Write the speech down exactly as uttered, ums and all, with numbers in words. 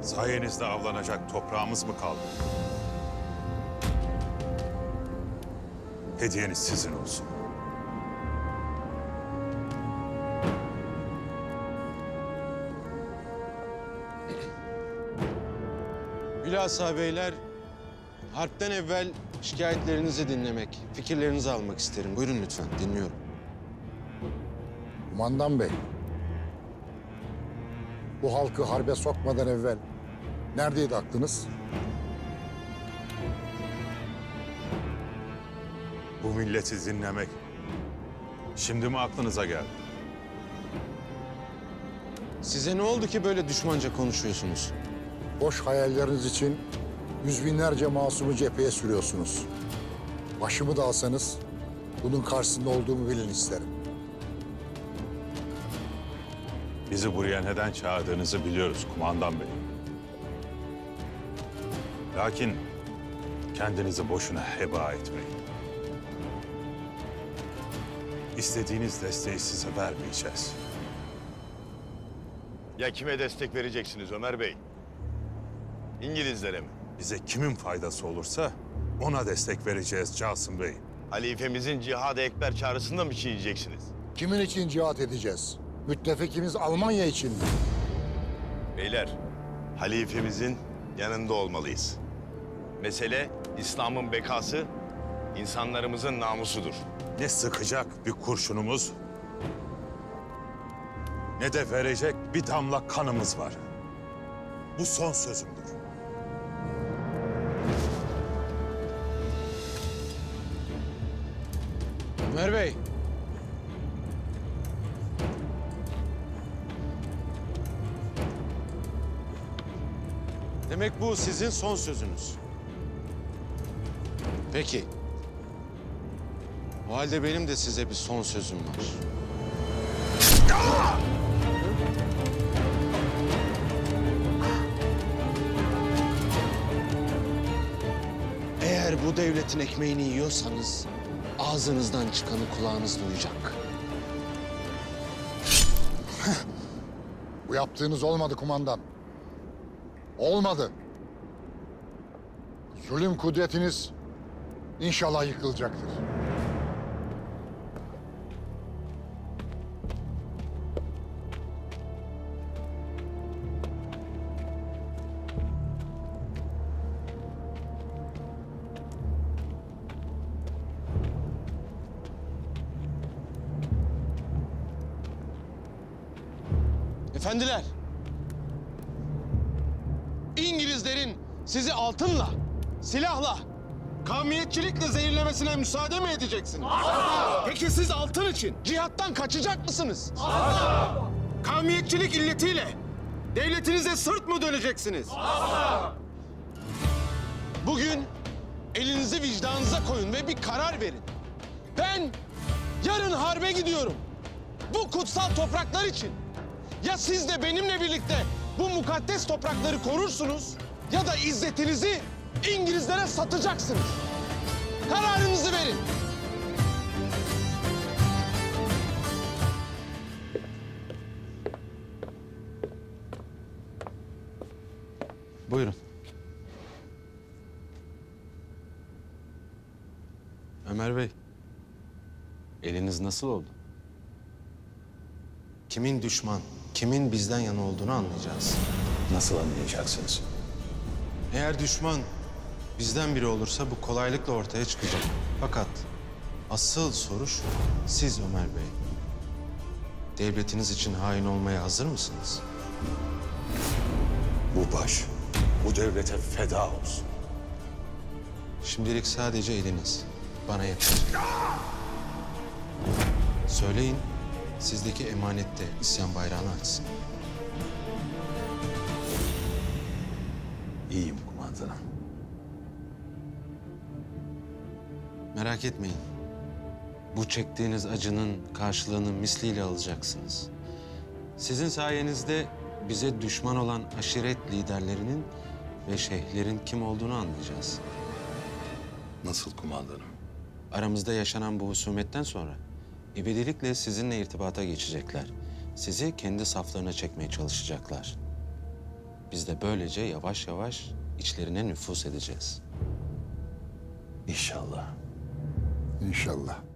Sayenizde avlanacak toprağımız mı kaldı? Hediyeniz sizin olsun. Hülasa beyler, harpten evvel şikayetlerinizi dinlemek, fikirlerinizi almak isterim. Buyurun lütfen, dinliyorum. Kumandan bey, bu halkı harbe sokmadan evvel neredeydi aklınız? Bu milleti dinlemek şimdi mi aklınıza geldi? Size ne oldu ki böyle düşmanca konuşuyorsunuz? Boş hayalleriniz için yüz binlerce masumu cepheye sürüyorsunuz. Başımı da alsanız bunun karşısında olduğumu bilin isterim. Bizi buraya neden çağırdığınızı biliyoruz kumandan bey. Lakin kendinizi boşuna heba etmeyin. İstediğiniz desteği size vermeyeceğiz. Ya kime destek vereceksiniz Ömer Bey? İngilizlere mi? Bize kimin faydası olursa ona destek vereceğiz Casım Bey. Halifemizin Cihad-ı Ekber çağrısında mı çiğneyeceksiniz? Kimin için cihat edeceğiz? Müttefikimiz Almanya için mi? Beyler, halifemizin yanında olmalıyız. Mesele İslam'ın bekası, insanlarımızın namusudur. Ne sıkacak bir kurşunumuz, ne de verecek bir damla kanımız var. Bu son sözümdür. Ömer Bey. Demek bu sizin son sözünüz. Peki. O halde benim de size bir son sözüm var. Eğer bu devletin ekmeğini yiyorsanız ağzınızdan çıkanı kulağınız duyacak. Bu yaptığınız olmadı kumandan. Olmadı. Zulüm kudretiniz inşallah yıkılacaktır. Efendiler, İngilizlerin sizi altınla, silahla, kavmiyetçilikle zehirlemesine müsaade mi edeceksiniz? Asla! Peki siz altın için cihattan kaçacak mısınız? Asla! Kavmiyetçilik illetiyle devletinize sırt mı döneceksiniz? Asla! Bugün elinizi vicdanınıza koyun ve bir karar verin. Ben yarın harbe gidiyorum. Bu kutsal topraklar için. Ya siz de benimle birlikte bu mukaddes toprakları korursunuz ya da izzetinizi İngilizlere satacaksınız. Kararınızı verin. Buyurun. Ömer Bey, eliniz nasıl oldu? Kimin düşman, kimin bizden yana olduğunu anlayacağız. Nasıl anlayacaksınız? Eğer düşman bizden biri olursa bu kolaylıkla ortaya çıkacak. Fakat asıl soru şu, siz Ömer Bey, devletiniz için hain olmaya hazır mısınız? Bu baş, bu devlete feda olsun. Şimdilik sadece eliniz. Bana yeter. Söyleyin, sizdeki emanette isyan bayrağını açsın. İyiyim kumandanım. Merak etmeyin. Bu çektiğiniz acının karşılığını misliyle alacaksınız. Sizin sayenizde bize düşman olan aşiret liderlerinin ve şeyhlerin kim olduğunu anlayacağız. Nasıl kumandanım? Aramızda yaşanan bu husumetten sonra ebedilikle sizinle irtibata geçecekler. Sizi kendi saflarına çekmeye çalışacaklar. Biz de böylece yavaş yavaş içlerine nüfuz edeceğiz. İnşallah. İnşallah.